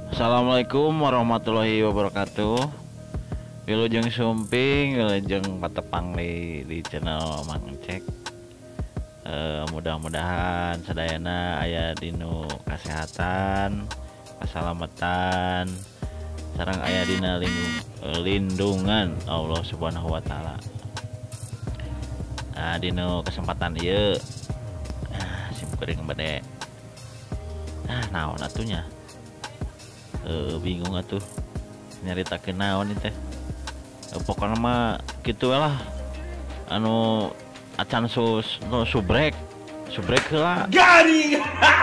Assalamualaikum warahmatullahi wabarakatuh. Wilujeng sumping, wilujeng patepang di channel Mang Cek. Mudah-mudahan sadayana aya dinu kesehatan, keselamatan, sareng aya dina lindungan Allah Subhanahu wa taala. Nah, dinu kesempatan ieu simkuring bade. Naon atunya? Bingung atuh nyaritakeun naon teh. Pokoknya mah kitu lah anu acan subrek heula garing.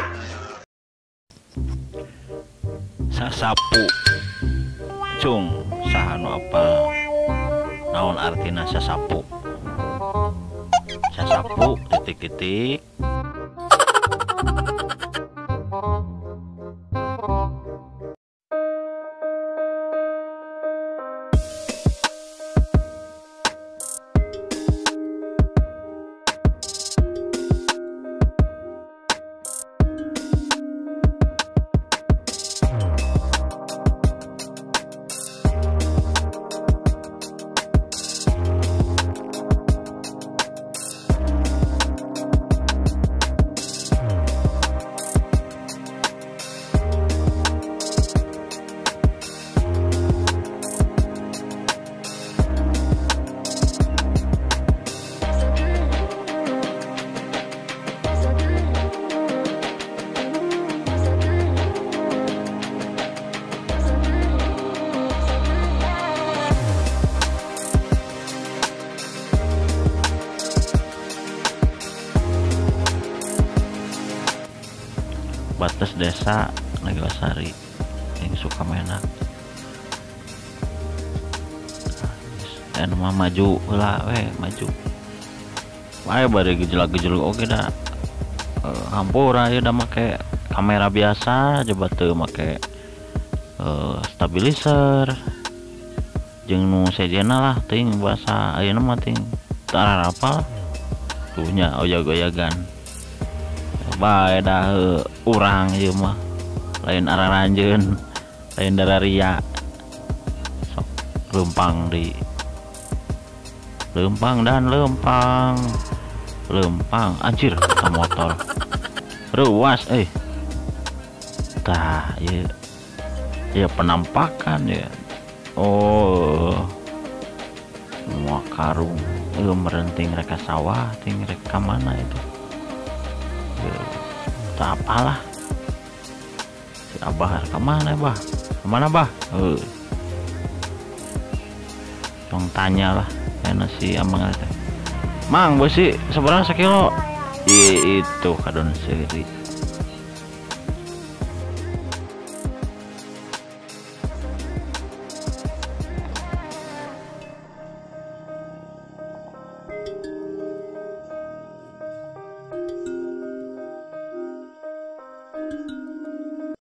Sasapu cung saha nu apa naon artina sasapu titik-titik. Batas desa Neglasari yang suka menak dan mah maju lah maju wae bari gejolak-gejolak oke dah hampura ya udah make kamera biasa coba tuh make stabilizer jeung nu sejena lah ting bahasa ayeuna mah ting teu apal tuhnya oyag-oyagan bae dah urang ieu mah lain araranjeun lain dararia sok lempang anjir ka motor ruas tah ya penampakan ya semua karung merenting reka sawah ting reka mana itu tak apalah si abah kemana bah tong tanya lah karena si amang teh mang bosi seberapa sekilo itu kadon seri